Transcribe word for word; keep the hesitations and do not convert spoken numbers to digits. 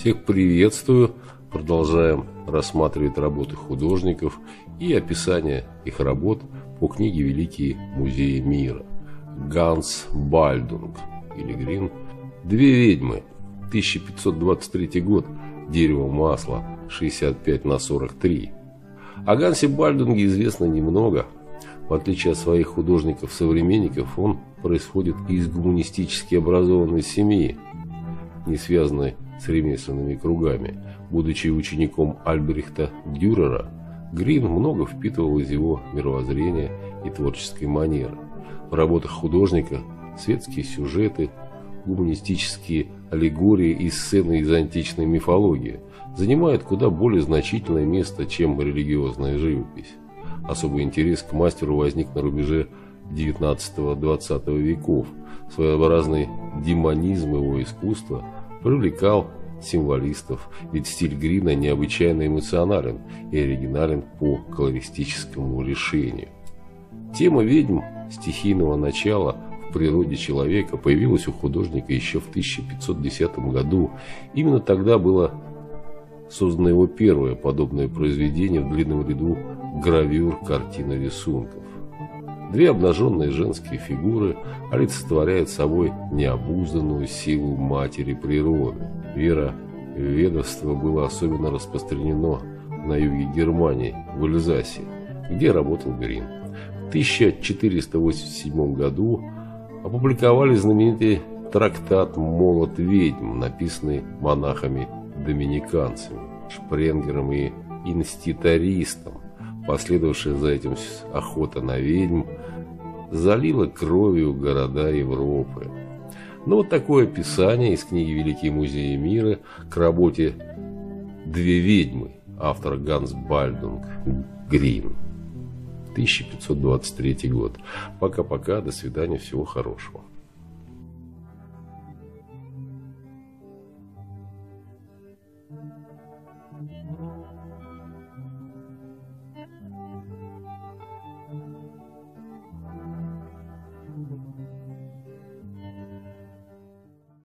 Всех приветствую. Продолжаем рассматривать работы художников и описание их работ по книге «Великие музеи мира». Ганс Бальдунг или Грин. «Две ведьмы». тысяча пятьсот двадцать третий год. Дерево масла. шестьдесят пять на сорок три. О Гансе Бальдунге известно немного. В отличие от своих художников-современников, он происходит из гуманистически образованной семьи, не связанной с ремесленными кругами. Будучи учеником Альбрехта Дюрера, Грин много впитывал из его мировоззрения и творческой манеры. В работах художника светские сюжеты, гуманистические аллегории и сцены из античной мифологии занимают куда более значительное место, чем религиозная живопись. Особый интерес к мастеру возник на рубеже девятнадцатого-двадцатого веков. Своеобразный демонизм его искусства привлекал символистов, ведь стиль Грина необычайно эмоционален и оригинален по колористическому решению. Тема ведьм стихийного начала в природе человека появилась у художника еще в тысяча пятьсот десятом году. Именно тогда было создано его первое подобное произведение в длинном ряду гравюр, картин и рисунков. Две обнаженные женские фигуры олицетворяют собой необузданную силу матери природы. Вера в ведовство было особенно распространено на юге Германии, в Эльзасе, где работал Грин. В тысяча четыреста восемьдесят седьмом году опубликовали знаменитый трактат «Молот ведьм», написанный монахами-доминиканцами, Шпренгером и Инститористом. Последовавшая за этим охота на ведьм залила кровью города Европы. Но вот такое описание из книги «Великие музеи мира» к работе «Две ведьмы» автор Ганс Бальдунг Грин. тысяча пятьсот двадцать третий год. Пока-пока, до свидания, всего хорошего.